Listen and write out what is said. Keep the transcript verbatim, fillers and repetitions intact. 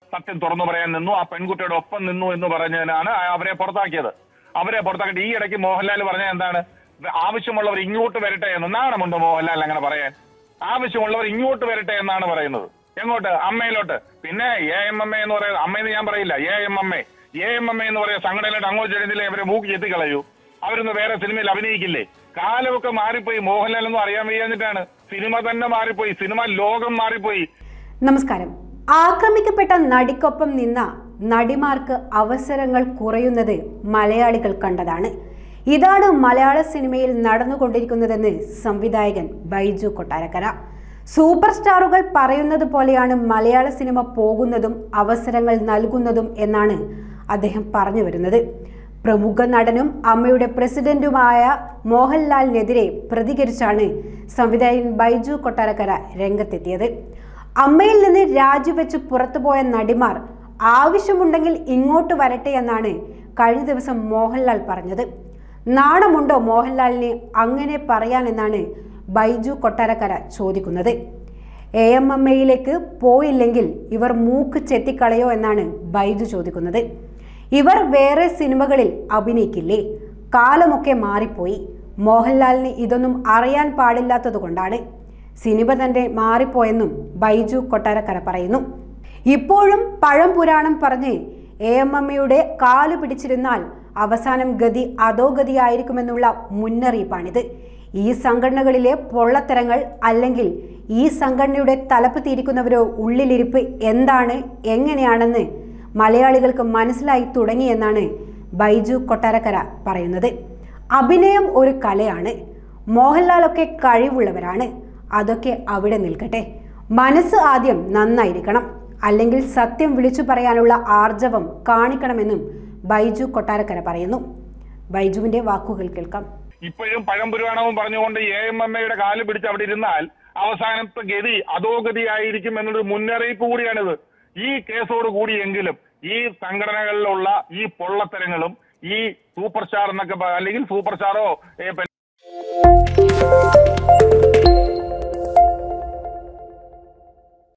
സത്യം തുറന്നു പറയാൻ നിന്നു, ആ പെൺകുട്ടിയുടെ ഒപ്പം നിന്നു എന്ന് പറഞ്ഞതിനാണ് അവരെ പുറത്താക്കിയത്. അവരെ പുറത്താക്കിയിട്ട് ഈ ഇടയ്ക്ക് മോഹൻലാൽ പറഞ്ഞ എന്താണ്, ആവശ്യമുള്ളവർ ഇങ്ങോട്ട് വരട്ടെ എന്ന്. നാണമുണ്ടോ മോഹൻലാൽ അങ്ങനെ പറയാൻ? ആവശ്യമുള്ളവർ ഇങ്ങോട്ട് വരട്ടെ എന്നാണ് പറയുന്നത്. എങ്ങോട്ട്? അമ്മയിലോട്ട്. പിന്നെ എ എം എം എ എന്ന് പറയുന്നത്, അമ്മയെന്ന് ഞാൻ പറയില്ല, A M M A A M M A എന്ന് പറയുന്ന സംഘടനയിലോട്ട് അങ്ങോട്ട് ചെല്ലുന്നില്ലേ, അവരെ മൂക്ക് ചെത്തിക്കളയൂ. അവരൊന്ന് വേറെ സിനിമയിൽ അഭിനയിക്കില്ലേ? കാലമൊക്കെ മാറിപ്പോയി. മോഹൻലാൽ ഒന്നും അറിയാൻ വയ്യാഞ്ഞിട്ടാണ്. സിനിമ തന്നെ മാറിപ്പോയി, സിനിമ ലോകം മാറിപ്പോയി. നമസ്കാരം. ആക്രമിക്കപ്പെട്ട നടിക്കൊപ്പം നിന്ന നടിമാർക്ക് അവസരങ്ങൾ കുറയുന്നത് മലയാളികൾ കണ്ടതാണ്. ഇതാണ് മലയാള സിനിമയിൽ നടന്നുകൊണ്ടിരിക്കുന്നതെന്ന് സംവിധായകൻ ബൈജു കൊട്ടാരക്കര. സൂപ്പർ സ്റ്റാറുകൾ പറയുന്നത് പോലെയാണ് മലയാള സിനിമ പോകുന്നതും അവസരങ്ങൾ നൽകുന്നതും എന്നാണ് അദ്ദേഹം പറഞ്ഞു വരുന്നത്. പ്രമുഖ നടനും അമ്മയുടെ പ്രസിഡന്റുമായ മോഹൻലാലിനെതിരെ പ്രതികരിച്ചാണ് സംവിധായകൻ ബൈജു കൊട്ടാരക്കര രംഗത്തെത്തിയത്. അമ്മയിൽ നിന്ന് രാജിവെച്ച് പുറത്തുപോയ നടിമാർ ആവശ്യമുണ്ടെങ്കിൽ ഇങ്ങോട്ട് വരട്ടെ എന്നാണ് കഴിഞ്ഞ ദിവസം മോഹൻലാൽ പറഞ്ഞത്. നാണമുണ്ടോ മോഹൻലാലിന് അങ്ങനെ പറയാനെന്നാണ് ബൈജു കൊട്ടാരക്കര ചോദിക്കുന്നത്. എ എം എം എയിലേക്ക് പോയില്ലെങ്കിൽ ഇവർ മൂക്ക് ചെത്തിക്കളയോ എന്നാണ് ബൈജു ചോദിക്കുന്നത്. ഇവർ വേറെ സിനിമകളിൽ അഭിനയിക്കില്ലേ? കാലമൊക്കെ മാറിപ്പോയി. മോഹൻലാലിന് ഇതൊന്നും അറിയാൻ പാടില്ലാത്തത് കൊണ്ടാണ് സിനിമ തന്നെ മാറിപ്പോയെന്നും ബൈജു കൊട്ടാരക്കര പറയുന്നു. ഇപ്പോഴും പഴം പുരാണം പറഞ്ഞ് എ എം എം എയുടെ കാലു പിടിച്ചിരുന്നാൽ അവസാനം ഗതി അധോഗതിയായിരിക്കുമെന്നുള്ള മുന്നറിയിപ്പാണിത്. ഈ സംഘടനകളിലെ പൊള്ളത്തരങ്ങൾ അല്ലെങ്കിൽ ഈ സംഘടനയുടെ തലപ്പ് തീരിക്കുന്നവരോ ഉള്ളിലിരിപ്പ് എന്താണ്, എങ്ങനെയാണെന്ന് മലയാളികൾക്ക് മനസ്സിലായി തുടങ്ങിയെന്നാണ് ബൈജു കൊട്ടാരക്കര പറയുന്നത്. അഭിനയം ഒരു കലയാണ്. മോഹൻലാലൊക്കെ കഴിവുള്ളവരാണ്. അതൊക്കെ അവിടെ നിൽക്കട്ടെ. മനസ്സ് ആദ്യം നന്നായിരിക്കണം, അല്ലെങ്കിൽ സത്യം വിളിച്ചു പറയാനുള്ള ആർജവം കാണിക്കണമെന്നും ബൈജു കൊട്ടാരക്കര പറയുന്നു. ബൈജുവിന്റെ വാക്കുകൾ കേൾക്കാം. ഇപ്പോഴും പഴംപുരാണവും പറഞ്ഞുകൊണ്ട് എ എം എം എയുടെ കാല് പിടിച്ച് അവിടെ ഇരുന്നാൽ അവസാനത്തെ ഗതി അധോഗതിയായിരിക്കും എന്നൊരു മുന്നറിയിപ്പ് കൂടിയാണിത്. ഈ കേസോട് കൂടിയെങ്കിലും ഈ സംഘടനകളിലുള്ള ഈ പൊള്ളത്തരങ്ങളും ഈ സൂപ്പർ സ്റ്റാർ എന്നൊക്കെ അല്ലെങ്കിൽ സൂപ്പർ സ്റ്റാറോ